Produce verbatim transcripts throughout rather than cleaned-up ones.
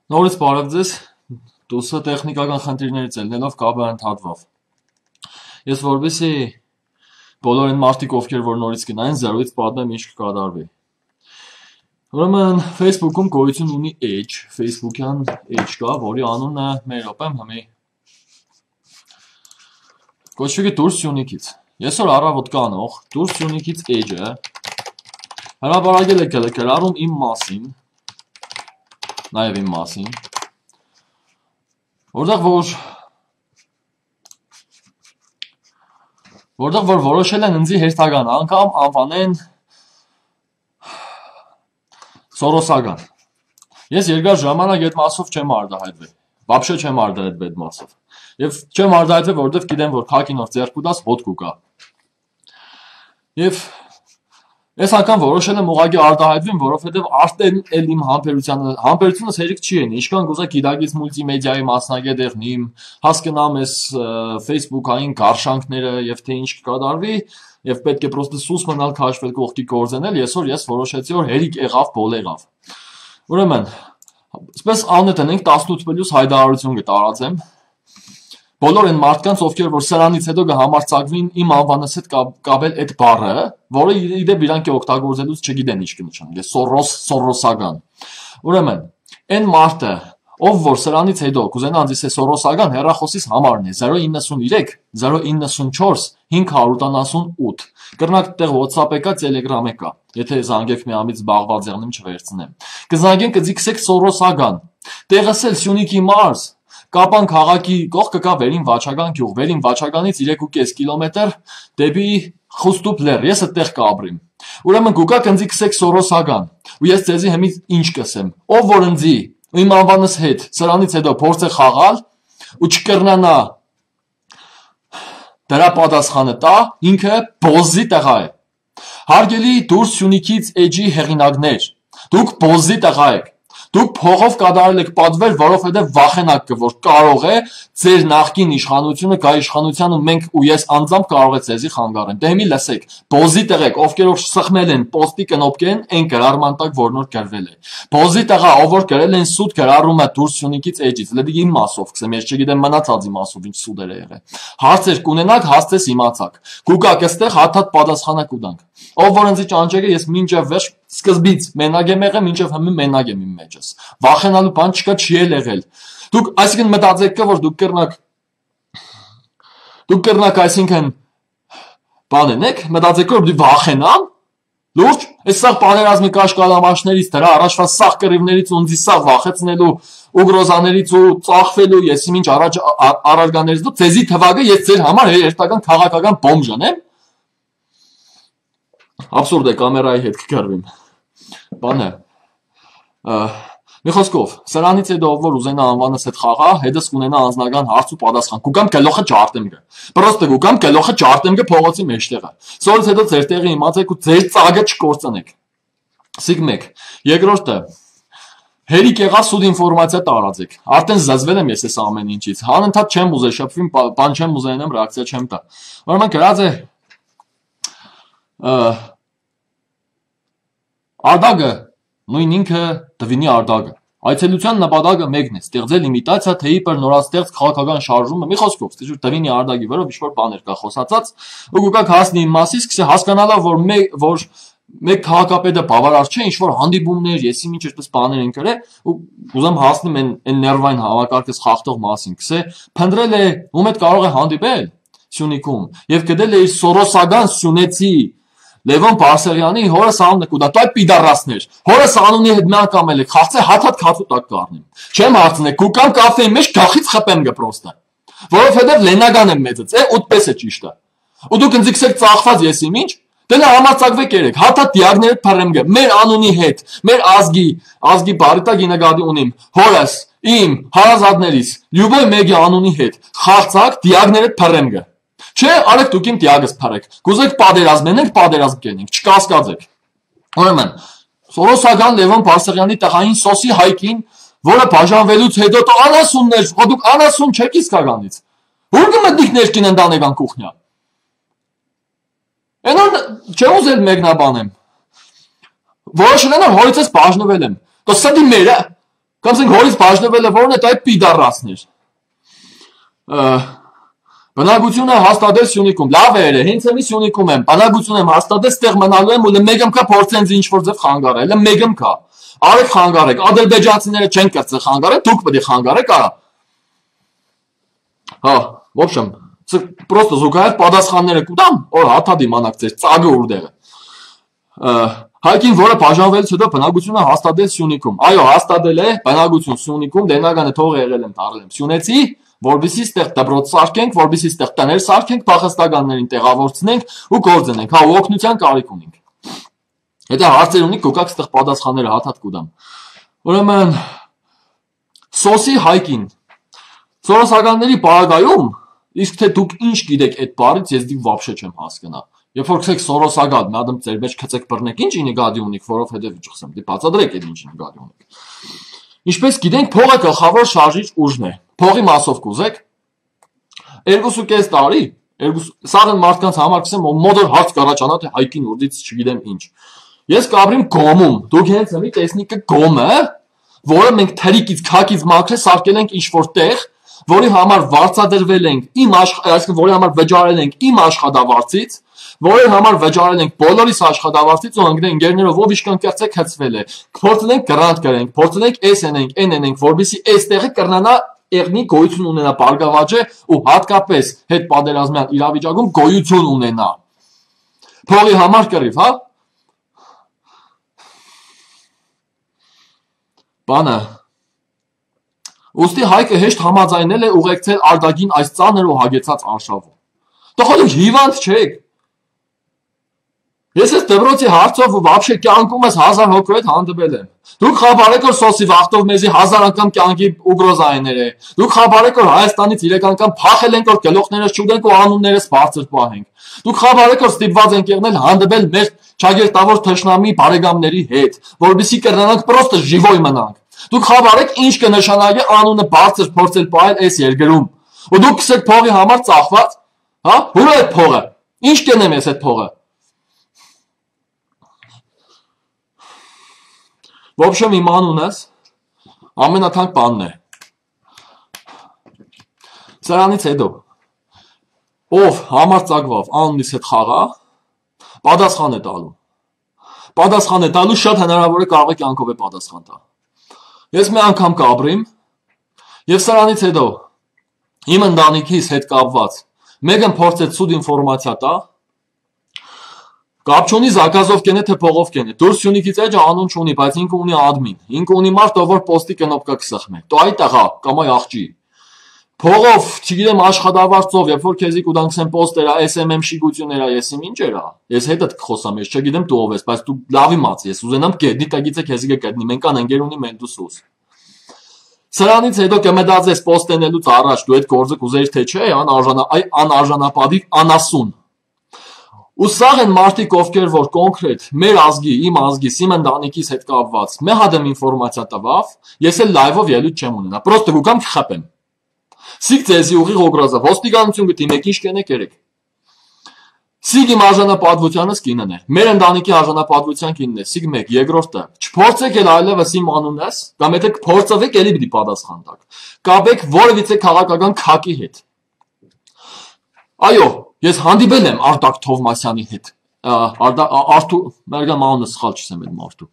Նորից բարև ձեզ, դուսը տեխնիկական խնդիրներից ելնելով կաբը ընդհատվավ։ Ես որպեսզի բոլոր այն մարդիկ, ովքեր որ նորից գնային, զրոյից պատմեմ ինչ կկատարվի։ Ուրեմն Facebook-ում գոյություն ունի Edge, Facebook-յան Edge կա, որի անունը մեր ապեմ հմի կոչվի դուրս Սյունիքից։ Այսօր առավոտ կանող դուրս Սյունիքից Edge-ը հրապարակել է գրառում իմ մասին, նաև իմ մասին, որտեղ որ որտեղ որ որոշել են ինձի հերթական անգամ անվանեն Սորոսական։ Ես երկար ժամանակ այդ մասով չեմ արտահայտվել, вообще չեմ արտահայտվել այդ մասով։ Եվ չեմ արտահայտվել, որովհետև գիտեմ, որ քակինով ձեռք ուտած ոտք կա։ Եվ ես անգամ որոշել եմ ուղղակի արտահայտվեմ, որովհետև արդեն էլ իմ համբերությանը, համբերությունս հերիք չի են, ինչքան կուզա գիտակից մուլտիմեդիայի մասնագետ եղնիմ, հասկանամ ես Facebook-ային գարշանքները եւ թե ինչ կկատարվի, եւ պետք է պրոստը սուս մնալ քաշվել կողքի կորձենել, այսօր ես որոշեցի, որ հերիք եղավ, բոլ եղավ։ Ուրեմն, այսպես անետ ենք տասնութ պլյուս հայտարարություն կտարածեմ։ Բոլոր այն մարդկանց, ովքեր որ սրանից հետո կհամարձակվին իմ անվանս հետ կապել այդ բառը, որը իդեպ իրանք օգտագործելուց չգիտեն ինչ կնշանակի, Սորոս, Սորոսական։ Ուրեմն, այն մարդը, ով որ սրանից հետո կուզենա անձիս է Սորոսական, հեռախոսիս համարն է զերո իննսունյոթ զերո իննսունչորս հինգ ութանասունութ։ Կրնակ տեղ WhatsApp-ը կա, Telegram-ը կա։ Եթե զանգեք մի ամից զբաղված եղնեմ չվերցնեմ։ Կզանգեն կձիքսեք Սորոսական։ Տեղս էլ Սյունիքի մարզ, Կապան քաղաքի կողքը կա Վերին Վաչագան գյուղ, Վերին Վաչագանից երեք ու կես կիլոմետր դեպի Խուստուփ լեռ, ես այդտեղ կապրիմ։ Ուրեմն գուկա կնձի քսեք Սորոսական։ Ու ես ձեզի հիմից ինչ կսեմ։ Ով որ ընձի իմ անվանս հետ սրանից հետո փորձե խաղալ ու չկրնանա դրա պատասխանը տա, ինքը բոզի տղա է։ Հարգելի դուրս Սյունիքից Edge-ի հեղինակներ, դուք բոզի տղա եք։ Դուք փողով կատարել եք պատվեր, որովհետև վախենակ կը, որ կարող է ձեր նախկին իշխանությունը գա իշխանության ու մենք ու ես անձամբ կարող է ձեզի խանգարեն։ Դե մի լսեք, բոզի տղեկ, ովքեր որ սխմել են պոստի կնոպկեն, այն գրառման տակ որ նոր գրվել է։ Բոզի տղա, ով որ գրել են սուտ գրառումը դուրս Սյունիքից Edge-ից, լեդի իմ մասով կսեմ, ես չգիտեմ մնացածի մասով ինչ սուտեր է եղել։ Հարցեր կունենաք, հասցես իմացաք։ Գուկակ այստեղ հաթաթ պատասխանակ ուտանք։ Ով որ ինձ ճանճեք է, ես մինչև վերջ սկզբից մենակ եմ եղել, մինչև հիմա մենակ եմ իմ մեջս։ Վախենալու բան չկա, չի եղել։ Դուք այսինքն մտածեք կա, որ դուք կրնակ դուք կրնակ այսինքն բան ենեք, մտածեք որ դու վախենամ, լուրջ, այս սաղ պատերազմի կաշկալամաշներից դրա առաջվա սաղ կռիվներից ունձի սաղ վախեցնելու ուգրոզաներից ու ծախվելու ես ինչ առաջ առարգաներից դու ձեզի թվակը ես ձեր համար հերթական քաղաքական բոմբ ժանեմ։ Абսուրդ է կամերայի հետ կգրվիմ։ Բանը Մի խոսքով, սրանից հետո ով որ ուզենա անվանս հետ խաղա, հետս կունենա անձնական հարց ու պատասխան։ Կուկամ գլոխը ջարտեմ գա։ Պրոստը կուկամ գլոխը ջարտեմ գա փողոցի մեջտեղը։ Սորից հետո ձեր տեղը իմացեք ու ձեր ծագը չկործանեք։ Սիկ մեկ։ Երկրորդը հերիք եղա սուտ ինֆորմացիա տարածեք։ Արդեն զզվել եմ ես այս ամեն ինչից։ Հանընդհատ չեմ ուզել շփվին, բան չեմ ուզենամ, ռեակցիա չեմ տա։ Ուրեմն գրած է Արդագը նույն ինքը դվինի արդագը։ Այցելության նպատակը մեկն է՝ ստեղծել իմիտացիա, թե իբր նորաստեղծ քաղաքական շարժումը, մի խոսքով, ստիճուր դվինի արդագի վրա ինչ-որ բաներ կա խոսածած, ու գուկակ հասնի իմ մասից, սկսի հասկանալով, որ մեկ որ մեկ քաղաքապետը բավարար չէ, ինչ-որ հանդիպումներ, եսի ինչ այսպես բաներ են գրել, ու ուզեմ հասնեմ այն այն ներվային համակարգից խախտող մասին, կսե փնտրել է ում հետ կարող է հանդիպել Սյունիքում, եւ գտել է իր Սորոսական Սյունեցի Լևոն Բարսեղյանի հորս անունը կուտա, տայ պիդարասներ, հորս անունի հետ մի անգամ էլ եք, խաղցե հաթաթ քաթու տակ կառնեմ։ Չեմ հարցնեք, կուկամ կաֆեի մեջ գախից խփեմ գա պրոստը։ Որովհետև լենական եմ մեծից, է ուտպես է ճիշտը։ Ու դուք ինձ ծախված ես իմ ինչ, դե համարձակվեք երեք, հաթաթ դիագները փռեմ գա, մեր անունի հետ, մեր ազգի, ազգի բարիտակ ինագադի ունիմ, հորս, իմ, հարազատներից, յուբոյ մեկի անունի հետ, խաղցակ դիագները փռեմ գա։ Չէ, արեք դուք իմ դիագս փռեք։ Կուզեք պատերազմ ենենք, պատերազմ կենենք, չկասկածեք։ Ուրեմն, Սորոսական Լևոն Բարսեղյանի տղային Սոսի Հայկին, որը բաժանվելուց հետո તો անասուններ, հո դուք անասուն չեք իսկականից։ Ուր կմտնիք ներքին ընտանեկան կուխնյա։ Այնոր չեմ ուզել մեկնաբանեմ։ Որոշել եմ որ հորիցս բաժնվել եմ։ Դու սդի մերը Կամ ասենք հորից բաժնվել է որն է դա պիդարասն էր։ Բնակությունը հաստատել Սյունիքում, լավ է, հենց էմի Սյունիքում եմ, բնակություն եմ հաստատել, ստեղ մնալու եմ ու մեկը կա փորձեն ինչ որ ձև խանգարել, մեկը կա։ Արեք խանգարեք, ադրբեջանցիները չեն կրծել խանգարել, դուք պետք է խանգարեք, արա։ Հա, в общем, просто զուգահեռ պատասխանները կտամ, որ հաթադի մանակ ձեր ծագը ուրդեղը։ Հայկին, որը բաժանվելուց հետո բնակությունը հաստատել Սյունիքում։ Այո, հաստատել է բնակություն Սյունիքում, դենագանը թող եղել եմ տարել եմ Սյունեցի, որբիսի ստեղ դպրոց սարքենք, որբիսի ստեղ տներ սարքենք, փախստականներին տեղավորցնենք ու գործենենք, հա, ու օգնության կարիք ունենք։ Եթե հարցեր ունիք, գոկակ ստեղ պատասխանները հաթաթ կուտամ։ Ուրեմն սոսի Հայկին սորոսականների պարագայում, իսկ թե դուք ինչ գիտեք այդ բառից, ես դիք вообще չեմ հասկանա։ Երբ որ քսեք սորոսագալ, մադամ ձեր մեջ քծեք բռնեք, ինչ նկատի ունիք, որովհետև իջխսեմ, դի բացատրեք այդ ինչ նկատի ունիք։ Ինչպես գիտենք, փողը գլխավոր շարժիչ ուժն է։ Փողի մասով կուզեք երկուսուկես տարի, սաղն մարդկանց համար կսեմ, մոդոր հարց կառաջանա, թե Հայկին ուրդից չգիտեմ ինչ։ Ես կապրիմ գոմում, դուք հենց եմի տեսնիկը գոմը, որը մենք թրիկից, քակից մաքրե սարկել ենք ինչ-որ տեղ, որի համար վարձադրվել ենք իմ այսինքն որի համար վճարել ենք իմ աշխատավարձից, որի համար վճարել ենք բոլորիս աշխատավարձից ու ընկերներով ով իշքան կերծեք հծվել է։ Փորձենք գրանտ գրենք, փորձենք էս ենենք, են ենենք, որբիսի այս տեղը կրնանա եղնի գոյություն ունենա բարգավաճը ու հատկապես հետ պատերազմյան իրավիճակում գոյություն ունենա։ Փողի համար կռիվ, հա։ Բանը Ոստի Հայկը հեշտ համաձայնել է ուղեկցել Արտակին այս ծանր ու հագեցած արշավում։ Դուք դուք հիվանդ չեք։ Ես ես դպրոցի հարցով ու вообще կյանքումս հազար հոգու հետ հանդիպել եմ։ Դուք խաբարեք որ սոսի վախտով մեզի հազար անգամ կյանքի ուգրոզայիներ է։ Դուք խաբարեք որ Հայաստանից երեք անգամ փախել ենք որ գլուխներս չուգենք ու անուններս բարձր պահենք։ Դուք խաբարեք որ ստիպված ենք եղնել հանդիպել մեր ճագերտավոր թշնամի բարեկամների հետ, որովհետեւ կրնանանք պրոստը ժիվոյ մնանք։ Դուք խաբարեք ինչ կնշանակի անունը բարձր փորձել պահել այս երկրում։ Ու դուք կսեք փողի համար ծախված, հա? Ուր է այդ փողը։ Ինչ կնեմ ես այդ փողը։ В общем, իմ անունս ամենաթանկ բանն է։ Սրանից հետո ով համարձակվավ անունից հետ խաղա, պատասխան է տալու։ Պատասխան է տալու շատ հնարավոր է կարող է կյանքով է պատասխան տա։ Ես մի անգամ կապրիմ եւ սրանից հետո իմ ընտանիքիս հետ կապված մեկն փորձեց սուտ ինֆորմացիա տա Կապ չունի զակազով կենե թե փողով կենե։ Դուրս Սյունիքից էջը անուն չունի, բայց ինքը ունի ադմին։ Ինքը ունի մարդ, ով որ պոստի կնոպկա կսխմե։ Դու այդ տղա, կամ այ աղջի։ Փողով, չգիտեմ աշխատավարձով, երբ որ քեզի կուտանքսեն պոստերա, էս էմ էմ շիգություներա, ես իմ ինչ էրա։ Ես հետդ կխոսամ, ես չգիտեմ դու ով ես, բայց դու լավ իմաց, ես ուզենամ գետնի տագիցը քեզի կգտնի։ Մենք կան ընկեր ունի մենտուսուս։ Սրանից հետո կմտածես պոստենելուց առաջ դու այդ գործը կուզեիր թե չէ, անարժանա, այ անարժանապատիվ անասուն։ Ու սաղ են մարդիկ ովքեր որ կոնկրետ մեր ազգի, իմ ազգի, իմ ընտանիքիս հետ կապված մի հատ ինֆորմացիա տվավ, ես էլ լայվով ելույթ չեմ ունենա, պրոստը գուկամ կխփեմ։ Սիկ ձեզի ուղիղ օգրազա, ոստիկանություն գտիմեք ինչ կենեք երեք։ Սիկ իմ արժանապատվությանս կինն է, մեր ընտանիքի արժանապատվության կինն է, սիկ մեկ, երկրորդը, չփորձեք էլ այլևս իմ անունս, կամ եթե փորձվեք էլի պիտի պատասխան տաք։ Կապեք որևիցե քաղաքական քակի հետ։ Այո, ես հանդիպել եմ Արտակ Թովմասյանի հետ։ Արթու, մերգամ անունը սխալ չսեմ այդ մարդու։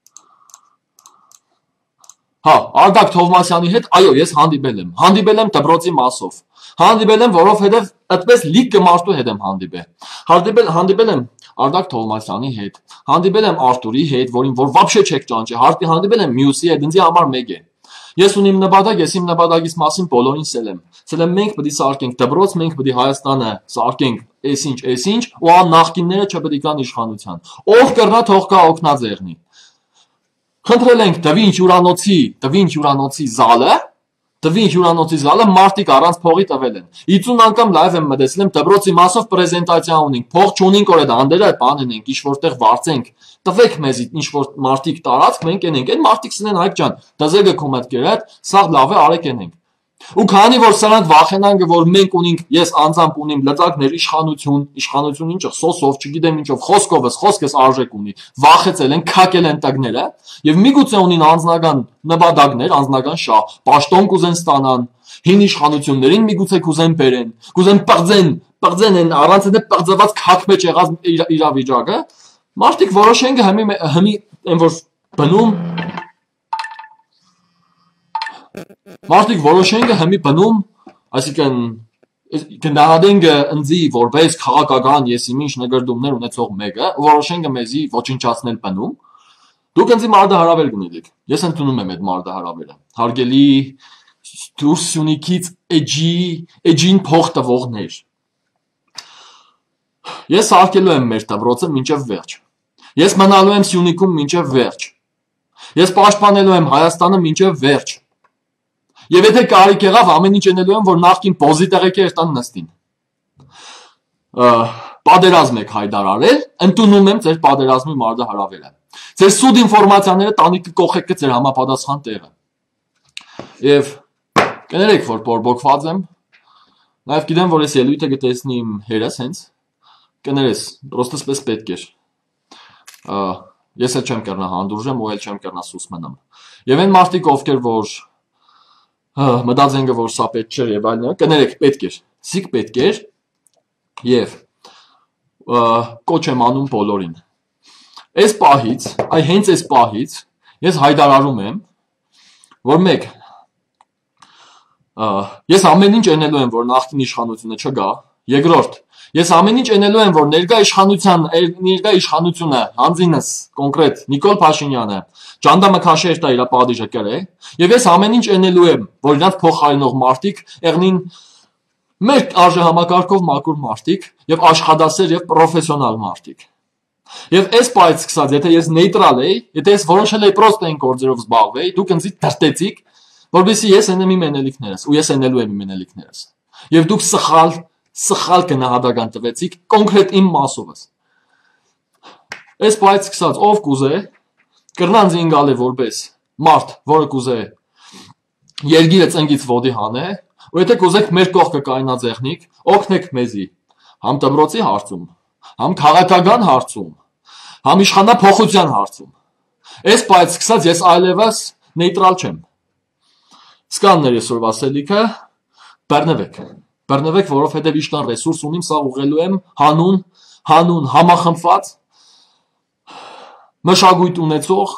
Հա, Արտակ Թովմասյանի հետ, այո, ես հանդիպել եմ։ Հանդիպել եմ դպրոցի մասով։ Հանդիպել եմ, որովհետև այդպես լիքը մարդու հետ եմ հանդիպել։ Հանդիպել, հանդիպել եմ Արտակ Թովմասյանի հետ։ Հանդիպել եմ Արտուրի հետ, որին որ вообще չեք ճանճի։ Հանդիպել եմ Մյուսի հետ, ինձ համար մեկ է։ Ես ունիմ նպատակ, ես իմ նպատակից մասին բոլորին սելեմ։ Սելեմ մենք պետք է սարքենք դպրոց, մենք պետք է Հայաստանը սարքենք այսինչ, այսինչ, ու ան նախկինները չպետք է կան իշխանության։ Ով կռնա թող կա օգնաձեռնի։ Խնդրել ենք տվին հյուրանոցի, տվին հյուրանոցի զալը, տվին հյուրանոցի զալը մարդիկ առանց փողի տվել են։ հիսուն անգամ լայվ եմ մտածել եմ դպրոցի մասով պրեզենտացիա ունենք, փող չունենք որ այդ անդերը բան ենք, ինչ որտեղ վարձենք։ Տվեք մեզ ինչ որ մարդիկ տարածք մենք ենենք, այդ մարդիկ սնեն Հայկ ջան, դզեգը կոմետ կերած, սաղ լավ է արեք ենենք։ Ու քանի որ սրանք վախենան որ մենք ունենք ես անձամբ ունիմ լծակներ իշխանություն, իշխանություն ինչը սոսով, չգիտեմ ինչով, խոսքովս, խոսքս արժեք ունի, վախեցել են, քակել են տակները եւ միգուցե ունին անձնական նպատակներ, անձնական շահ, պաշտոն կուզեն ստանան, հին իշխանություններին միգուցե կուզեն բերեն, կուզեն պղձեն, պղձեն են առանց այդ պղձված քակ մեջ եղած իրավիճակը, մարդիկ որոշեն հիմի հիմի այն որ բնում Մարդիկ որոշեն հիմի բնում, այսինքն գնահատեն ընձի որպես քաղաքական եսիմինչ նկրդումներ ունեցող մեկը, որոշեն մեզի ոչնչացնել բնում, դուք ընձի մարդահրավեր կունենաք։ Ես ընդունում եմ այդ մարդահրավերը։ Հարգելի դուրս Սյունիքից էջի, էջին փող տվողներ։ Ես հարկելու եմ մեր դպրոցը մինչև վերջ։ Ես մնալու եմ Սյունիքում մինչև վերջ։ Ես պաշտպանելու եմ Հայաստանը մինչև վերջ։ Եվ եթե կարիք եղավ ամեն ինչ անելու եմ, որ նախքին պոզի տեղեկեր տան նստին։ Պատերազմ եք հայտարարել, ընդունում եմ ձեր պատերազմի մարդահրավերը։ Ձեր սուտ ինֆորմացիաները տանիքը կողեք ձեր համապատասխան տեղը։ Եվ կներեք, որ բորբոքված եմ։ Նաև գիտեմ, որ ես ելույթը կտեսնի իմ հերս հենց։ Կներես, պրոստը սպես պետք էր։ Ես էլ չեմ կրնա հանդուրժեմ, ու էլ չեմ կրնա սուս մնամ։ Եվ այն մարդիկ ովքեր որ մտածենք որ սա պետք չէր եւ այլն, կներեք պետք էր, սիկ պետք էր եւ կոչ եմ անում բոլորին։ Այս պահից, այ հենց այս պահից ես հայտարարում եմ, որ մեկ ես ամեն ինչ անելու եմ, որ նախկին իշխանությունը չգա, երկրորդ ես ամեն ինչ անելու եմ, որ ներկա իշխանության, ներկա իշխանությունը հանձինս կոնկրետ Նիկոլ Փաշինյանը Ճանդամը քաշեր տա իր պատիժը կրե, եւ ես ամեն ինչ անելու եմ, որ իրանց փոխարինող մարդիկ եղնին մեր արժեհամակարգով մաքուր մարդիկ եւ աշխատասեր եւ պրոֆեսիոնալ մարդիկ։ Եվ այս պայից սկսած, եթե ես նեյտրալ էի, եթե ես որոշել էի պրոստը այն գործերով զբաղվեի, դուք ինձ դրտեցիք, որովհետեւ ես անեմ իմ անելիքներս, ու ես անելու եմ իմ անելիքներս։ Եվ դուք սխալ, սխալ գնահատական տվեցիք կոնկրետ իմ մասովս։ Այս պայից սկսած, ով կուզե կրնան զինգալ է որպես մարդ, որը կուզե երգիրը ծնգից ոտի հանե, ու եթե կուզեք մեր կողքը կայնա ձեղնիկ, օգնեք մեզի, համ դպրոցի հարցում, համ քաղաքական հարցում, համ իշխանափոխության հարցում։ Այս պայից սկսած ես այլևս նեյտրալ չեմ։ Սկաններ այսօրվա ասելիքը, բռնվեք, բռնվեք, որովհետև իշխան ռեսուրս ունիմ, սա ուղղելու եմ հանուն, հանուն համախմբված մշակույթ ունեցող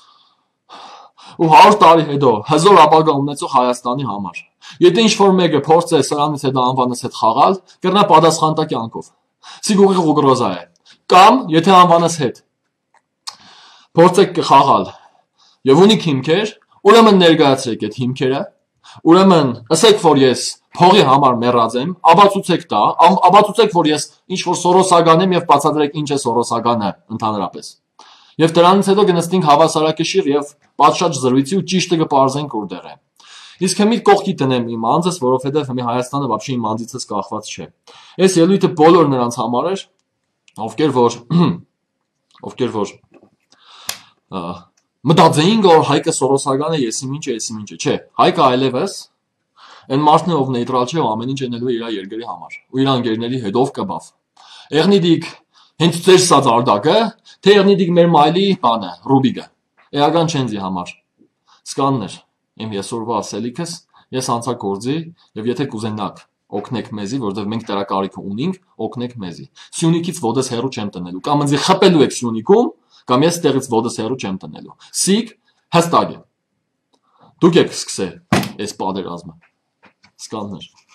ու հարյուր տարի հետո հզոր ապագա ունեցող Հայաստանի համար։ Եթե ինչ-որ մեկը փորձե սրանից հետո անվանս հետ խաղալ, կրնա պատասխան տա կյանքով։ Սիգուղի ուգրոզա է։ Կամ եթե անվանս հետ փորձեք խաղալ եւ ունիք հիմքեր, ուրեմն ներկայացրեք այդ հիմքերը, ուրեմն ասեք, որ ես փողի համար մեռած եմ, ապացուցեք դա, ապացուցեք, որ ես ինչ-որ սորոսական եմ եւ բացատրեք ինչ է սորոսականը ընդհանրապես։ Եվ դրանից հետո կնստենք հավասարակշիռ եւ պատշաճ զրույցի ու ճիշտը կպարզենք որտեղ է։ Իսկ հիմի կողքի տնեմ իմ անձս, որովհետեւ հիմի Հայաստանը вообще իմ անձիցս կախված չէ։ Այս ելույթը բոլոր նրանց համար էր, ովքեր որ ովքեր որ մտածեին, որ Հայկը սորոսականը եսիմ ինչ է, եսիմ ինչ է, չէ, Հայկը այլևս այն մարդն է, ով նեյտրալ չէ ու ամեն ինչ անելու է իր երկրի համար ու իր անգերների հետով կբավ։ Եղնիդիկ հենց ձեր սած արդակը, թե եղնիդիկ մեր մայլի բանը, Ռուբիկը։ Էական չեն ձի համար։ Սկաններ, իմ եսօրվա ասելիքս, ես անցա գործի եւ եթե կուզենաք օգնեք մեզի, որովհետեւ մենք դրա կարիքը ունենք, օգնեք մեզի։ Սյունիքից ոտս հերու չեմ տնելու, կամ ինձ խփելու եք Սյունիքում, կամ ես տեղից ոտս հերու չեմ տնելու։ Սիկ հստակ է։ Դուք եք սկսել այս պատերազմը։ Սկաններ։